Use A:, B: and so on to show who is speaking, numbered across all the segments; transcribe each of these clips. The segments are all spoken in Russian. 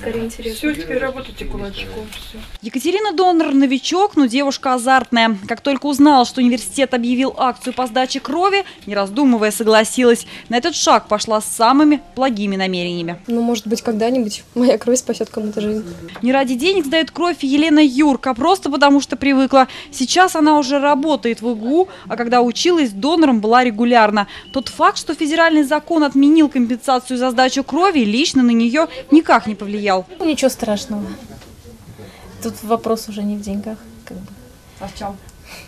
A: скорее интересно.
B: Все, теперь работайте кулачком. Все.
C: Екатерина донор-новичок, но девушка азартная. Как только узнала, что университет объявил акцию по сдаче крови, не раздумывая, согласилась. На этот шаг пошла с самыми благими намерениями.
A: Ну, может быть, когда-нибудь моя кровь спасет кому-то жизнь.
C: Не ради денег сдает кровь Елена Юрк, а просто потому что привыкла. Сейчас она уже работает в ИГУ, а когда училась, донором была регулярно. Тот факт, что федеральный закон отменил компенсацию за сдачу крови, лично на нее никак не повлиял.
D: Ничего страшного. Тут вопрос уже не в деньгах. Как бы.
C: А в чем?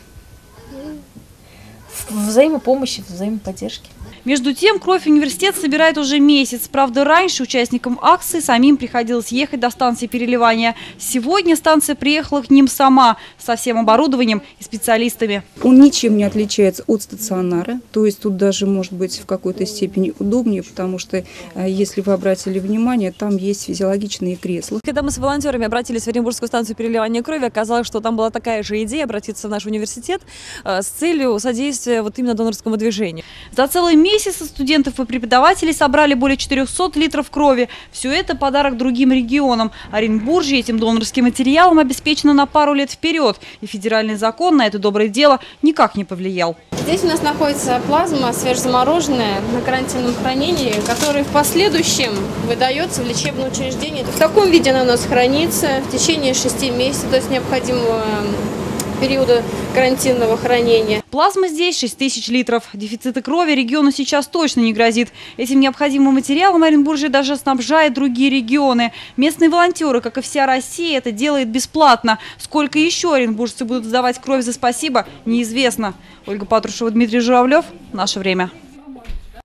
D: В взаимопомощи, в взаимоподдержке.
C: Между тем, кровь университет собирает уже месяц. Правда, раньше участникам акции самим приходилось ехать до станции переливания. Сегодня станция приехала к ним сама, со всем оборудованием и специалистами.
E: Он ничем не отличается от стационара, то есть тут даже может быть в какой-то степени удобнее, потому что, если вы обратили внимание, там есть физиологичные кресла.
F: Когда мы с волонтерами обратились в Оренбургскую станцию переливания крови, оказалось, что там была такая же идея обратиться в наш университет с целью содействия вот именно донорскому движению.
C: За целый месяц студентов и преподавателей собрали более 400 литров крови. Все это подарок другим регионам. Оренбуржье этим донорским материалом обеспечено на пару лет вперед. И федеральный закон на это доброе дело никак не повлиял.
G: Здесь у нас находится плазма свежезамороженная на карантинном хранении, которая в последующем выдается в лечебное учреждение. В таком виде она у нас хранится в течение 6 месяцев, то есть необходимого периода карантинного хранения.
C: Плазмы здесь 6000 литров. Дефицита крови региону сейчас точно не грозит. Этим необходимым материалом Оренбуржье даже снабжает другие регионы. Местные волонтеры, как и вся Россия, это делает бесплатно. Сколько еще оренбуржцы будут сдавать кровь за спасибо, неизвестно. Ольга Патрушева, Дмитрий Журавлев. Наше время.